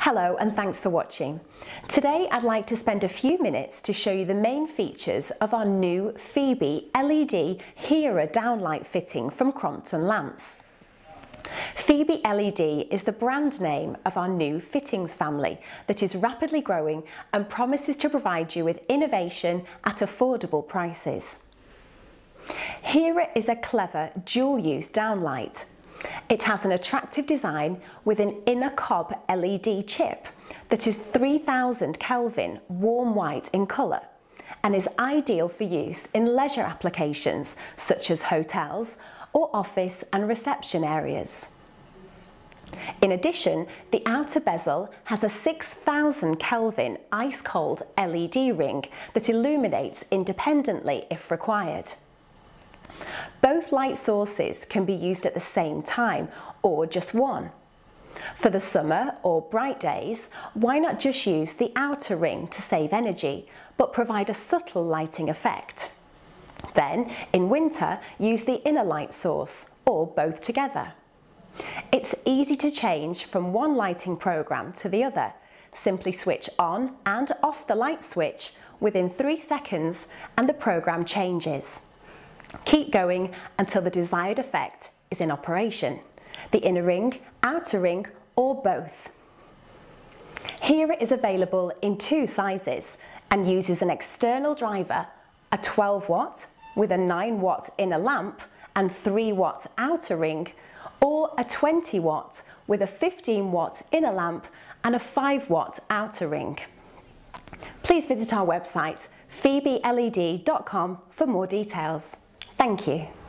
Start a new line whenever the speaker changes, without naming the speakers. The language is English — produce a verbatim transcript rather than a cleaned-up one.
Hello and thanks for watching. Today I'd like to spend a few minutes to show you the main features of our new Phoebe L E D Hera downlight fitting from Crompton Lamps. Phoebe L E D is the brand name of our new fittings family that is rapidly growing and promises to provide you with innovation at affordable prices. Hera is a clever dual-use downlight. It has an attractive design with an inner cob L E D chip that is three thousand Kelvin warm white in colour and is ideal for use in leisure applications such as hotels or office and reception areas. In addition, the outer bezel has a six thousand Kelvin ice cold L E D ring that illuminates independently if required. Both light sources can be used at the same time or just one. For the summer or bright days, why not just use the outer ring to save energy but provide a subtle lighting effect? Then, in winter, use the inner light source or both together. It's easy to change from one lighting program to the other. Simply switch on and off the light switch within three seconds and the program changes. Keep going until the desired effect is in operation, the inner ring, outer ring or both. Hera is available in two sizes and uses an external driver, a twelve watt with a nine watt inner lamp and three watt outer ring, or a twenty watt with a fifteen watt inner lamp and a five watt outer ring. Please visit our website phoebe L E D dot com for more details. Thank you.